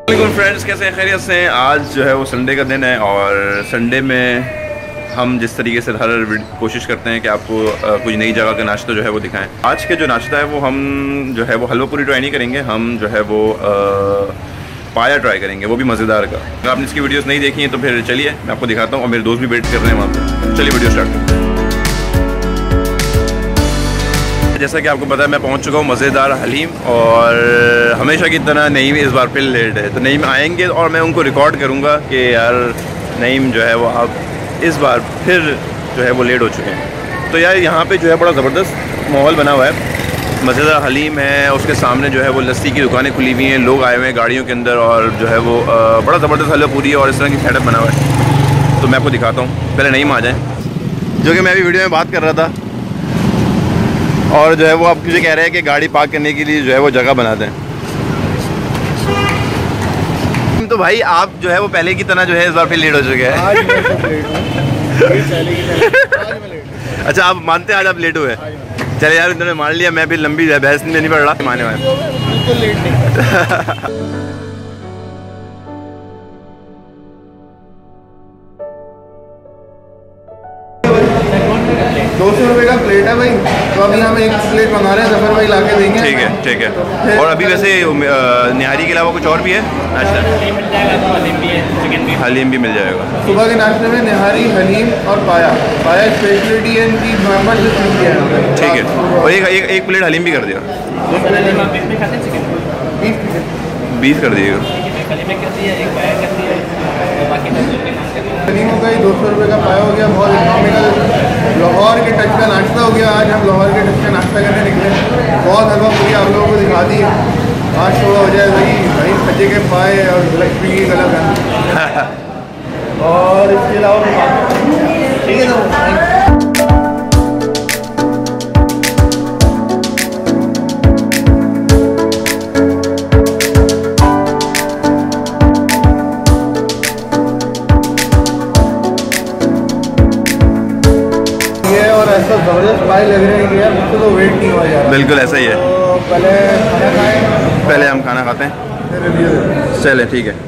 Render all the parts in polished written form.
Friends, कैसे हैं? खैरियत से हैं? आज जो है वो संडे का दिन है और संडे में हम जिस तरीके से हर कोशिश करते हैं कि आपको कुछ नई जगह का नाश्ता जो है वो दिखाएं। आज के जो नाश्ता है वो हम जो है वो हलवा पूरी ट्राई नहीं करेंगे, हम जो है वो पाया ट्राई करेंगे, वो भी मज़ेदार का। अगर आपने इसकी वीडियोस नहीं देखी हैं तो फिर चलिए मैं आपको दिखाता हूँ और मेरे दोस्त भी वेट कर रहे हैं वहाँ पर। चलिए वीडियो स्टार्ट करते हैं। जैसा कि आपको पता है मैं पहुंच चुका हूं मज़ेदार हलीम और हमेशा की तरह नईम इस बार फिर लेट है, तो नईम आएंगे और मैं उनको रिकॉर्ड करूंगा कि यार नईम जो है वो आप इस बार फिर जो है वो लेट हो चुके हैं। तो यार यहाँ पे जो है बड़ा ज़बरदस्त माहौल बना हुआ है। मज़ेदार हलीम है, उसके सामने जो है वो लस्सी की दुकानें खुली हुई हैं, लोग आए हुए हैं गाड़ियों के अंदर और जो है वो बड़ा ज़बरदस्त हलवा पूरी है और इस तरह की सेटअप बना हुआ है। तो मैं आपको दिखाता हूँ, पहले नईम आ जाए, जो कि मैं अभी वीडियो में बात कर रहा था और जो है वो अब मुझे कह रहे हैं कि गाड़ी पार्क करने के लिए जो है वो जगह बना दें। तो भाई आप जो है वो पहले की तरह जो है इस बार फिर लेट हो चुके हैं। अच्छा, आप मानते हैं आज आप लेट हुए? चले यार, इन्होंने मान लिया, मैं भी लंबी बहस नहीं पड़ रहा माने वाले। बिल्कुल लेट नहीं। 200 रुपये का प्लेट है भाई, तो अभी हम एक प्लेट मंगा रहे हैं, जफर भाई ला के देंगे। ठीक है, ठीक है। और अभी वैसे निहारी के अलावा कुछ और भी है नाश्ता? हलीम भी मिल जाएगा। सुबह के नाश्ते में निहारी, हलीम और पाया स्पेशलिटी है इनकी, नॉर्मल है। ठीक है, और एक प्लेट हलीम भी कर दिया, 20 कर दिएगा। हलीम हो गई, 200 रुपये का पाया हो गया, बहुत इकोनॉमिकल लाहौर के टच का नाश्ता हो गया। आज हम लाहौर के टच का नाश्ता करने निकले, बहुत हलवा पूरी आप लोगों को दिखा दी। आज सुबह हो जाए भाई खजे के पाए और लक्ष्मी की गलत है। और इसके अलावा ठीक है ना। ऐसा ज़बरदस्त पाए लग रहे हैं कि यार मुझसे तो वेट नहीं हुआ यार। बिल्कुल ऐसा ही है। तो पहले हम खाना खाते हैं। चले ठीक है।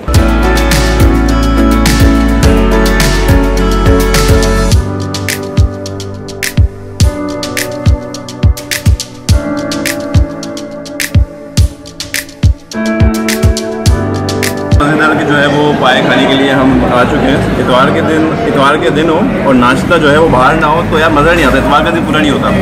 मज़ेदार के जो है वो पाए खाने के लिए हम आ चुके हैं। इतवार के दिन हो और नाश्ता जो है वो बाहर ना हो तो यार मज़ा नहीं आता, इतवार का दिन पूरा नहीं होता।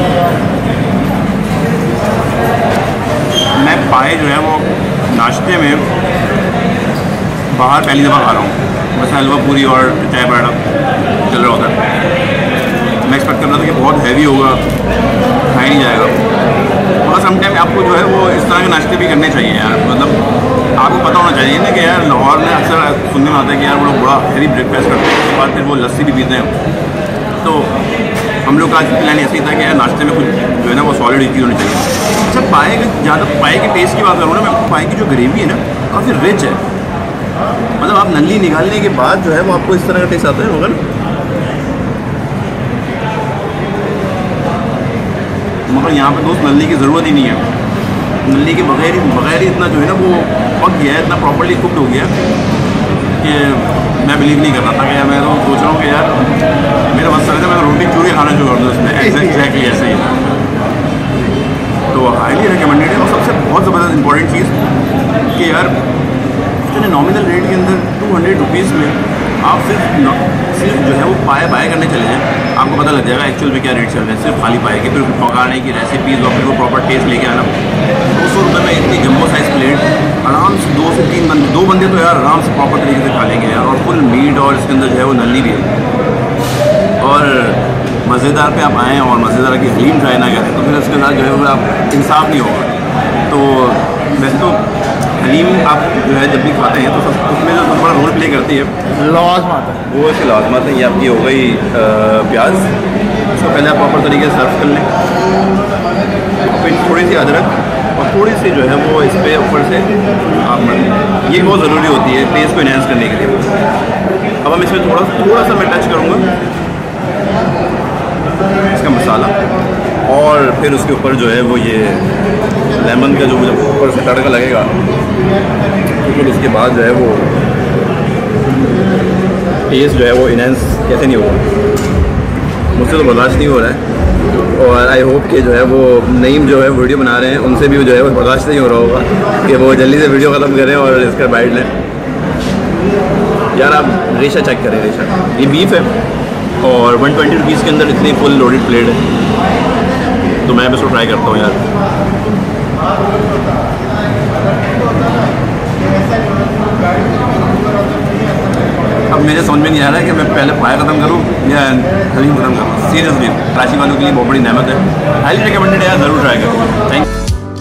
मैं पाए जो है वो नाश्ते में बाहर पहली दफ़ा खा रहा हूँ, बस हलवा पूरी और चाय पराठा चल रहा होता है। मैं एक्सपेक्ट कर रहा था कि बहुत हैवी होगा, खा ही नहीं जाएगा। और समटाइम आपको जो है वो इस तरह के नाश्ते भी करने चाहिए यार, मतलब आपको पता होना चाहिए ना कि यार लाहौर में अक्सर सुनने में आता है कि यार वो लोग बड़ा हैवी ब्रेकफास्ट करते हैं, उसके बाद फिर वो लस्सी भी पीते हैं। तो हम लोग का आज प्लान ऐसे ही था कि यार नाश्ते में कुछ जो है ना वो सॉलिड चीज़ होनी चाहिए। अच्छा, पाए के टेस्ट की बात करूँ ना मैं, पाए की जो ग्रेवी है ना काफ़ी रिच है, मतलब आप नली निकालने के बाद जो है वो आपको इस तरह का टेस्ट आता है मगर यहाँ पर दोस्त नली की ज़रूरत ही नहीं है। नली के बगैर ही इतना जो है ना वो पक गया है, इतना प्रॉपर्ली कुक्ड हो गया कि मैं बिलीव नहीं कर रहा था कि यार, मैं तो सोच रहा हूँ कि यार मेरा बस चलता है, मैं रोटी चूरी खाना शुरू कर दूँ उसमें। एग्जैक्टली ऐसे ही है। तो हाईली रिकमेंडेड है। और सबसे बहुत ज़बरदस्त इंपॉर्टेंट चीज़ कि यार इतने नॉमिनल रेट के अंदर 200 रुपीज़ में आप सिर्फ जो है वो पाए करने चले जाएँ, आपको पता लग जाएगा एक्चुअल में क्या रेट चल रहे हैं। सिर्फ खाली पाए के, फिर पकाने की रेसिपीज़ और फिर वो प्रॉपर टेस्ट लेके आना। 200 रुपये में इतनी जम्बो साइज़ प्लेट आराम से 2 से 3 बंदे, 2 बंदे तो यार आराम से प्रॉपर तरीके से खा लेंगे यार। और फुल मीट और इसके अंदर जो है वो नली भी है। और मज़ेदार पे आप आएँ और मज़ेदार की हलीम ट्राई ना करें तो फिर उसके साथ जो है वो आप इंसाफ नहीं होगा। तो वैसे तो हलीम आप जो है जब भी खाते हैं तो सब उसमें जो सबसे बड़ा रोल प्ले करती है लाजमत है, वो इसकी लाजमत है। ये आपकी हो गई प्याज, इसको पहले आप प्रॉपर तरीके से सर्व कर लें, फिर थोड़ी सी अदरक और थोड़ी सी जो है वो इस पर ऊपर से आप ये बहुत ज़रूरी होती है टेस्ट को इन्हेंस करने के लिए। अब हम इसमें थोड़ा सा मैं टच करूँगा इसका मसाला। और फिर उसके ऊपर जो है वो ये लेमन का जो ऊपर से तड़का लगेगा, तो फिर उसके बाद जो है वो टेस्ट जो है वो इनहेंस कैसे नहीं होगा, मुझसे तो बर्दाश्त नहीं हो रहा है। और आई होप कि जो है वो नईम जो है वीडियो बना रहे हैं उनसे भी जो है वो बर्दाश्त नहीं हो रहा होगा कि वो जल्दी से वीडियो ख़त्म करें और इसका बाइट लें। यार आप रेशा चेक करें, रेशा ये बीफ है और 120 रुपीज़ के अंदर इतनी फुल लोडेड प्लेट है, तो मैं बस इसको ट्राई करता हूँ यार। अब मेरे समझ में नहीं आ रहा है कि मैं पहले पाया ख़त्म करूँ या हलीम ख़त्म करूँ। सीरियसली कराची वालों के लिए बहुत बड़ी नेमत है, हाईली रिकमेंडेड है, ज़रूर ट्राई करूँ। थैंक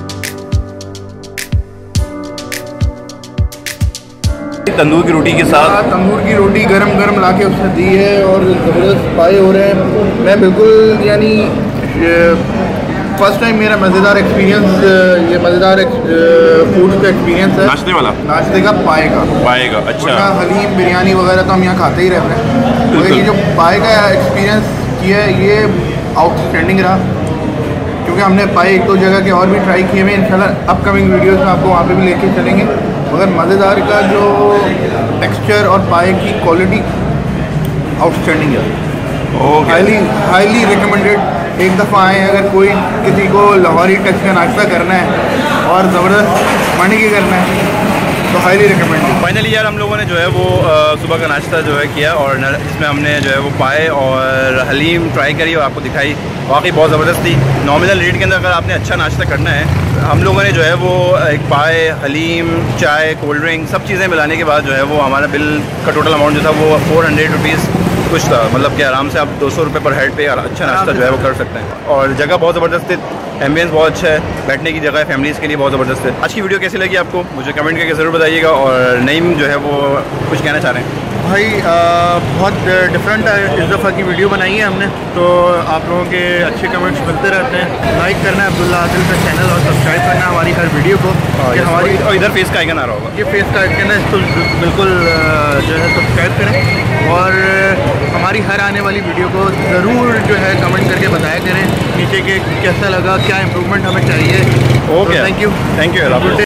तंदूर की रोटी के साथ, तंदूर की रोटी गरम गरम लाके उसने दी है और ज़बरदस्त पाए हो रहे हैं। मैं बिल्कुल यानी फर्स्ट टाइम मेरा मज़ेदार एक्सपीरियंस, ये मज़ेदार फूड का एक्सपीरियंस है। नाश्ते वाला, नाश्ते का पाए का। अच्छा, हलीम बिरयानी वगैरह तो हम यहाँ खाते ही रहते हैं, तो ये जो पाए का एक्सपीरियंस किया है ये आउटस्टैंडिंग रहा, क्योंकि हमने पाए एक दो जगह के और भी ट्राई किए हुए। इंशाल्लाह अपकमिंग वीडियोज़ में आपको वहाँ पे भी लेके चलेंगे। मगर मज़ेदार का जो टेक्सचर और पाए की क्वालिटी आउटस्टैंडिंग है। Highly recommended. एक दफ़ा आए, अगर कोई किसी को लाहौरी टच का नाश्ता करना है और ज़बरदस्त मनी की करना है तो हाईली रिकमेंडेड। फाइनली यार हम लोगों ने जो है वो सुबह का नाश्ता जो है किया और इसमें हमने जो है वो पाए और हलीम ट्राई करी और आपको दिखाई, वाकई बहुत ज़बरदस्त थी। नॉमिनल रेट के अंदर अगर आपने अच्छा नाश्ता करना है, हम लोगों ने जो है वो एक पाए, हलीम, चाय, कोल्ड ड्रिंक सब चीज़ें मिलाने के बाद जो है वो हमारा बिल का टोटल अमाउंट जो था वो 400 रुपीज़ कुछ था। मतलब कि आराम से आप 200 रुपये पर हेड पे अच्छा नाश्ता जो है वो कर सकते हैं। और जगह बहुत ज़बरदस्त है, एम्बियंस बहुत अच्छा है, बैठने की जगह है, फैमिलीज़ के लिए बहुत ज़बरदस्त है। आज की वीडियो कैसी लगी आपको मुझे कमेंट करके ज़रूर बताइएगा। और नईम जो है वो कुछ कहना चाह रहे हैं। भाई बहुत डिफरेंट इस दफ़ा की वीडियो बनाई है हमने, तो आप लोगों के अच्छे कमेंट्स मिलते रहते हैं। लाइक करना है अब्दुल्ला आदिल का चैनल और सब्सक्राइब करना है हमारी हर वीडियो को। हमारी और इधर फेस का आइकन आ रहा होगा, ये फेस का आइकन है, इसको बिल्कुल जो है सब्सक्राइब करें और हमारी हर आने वाली वीडियो को ज़रूर जो है कमेंट करके बताया करें नीचे के कैसा लगा, क्या इम्प्रूवमेंट हमें चाहिए। Okay, thank you. Thank you.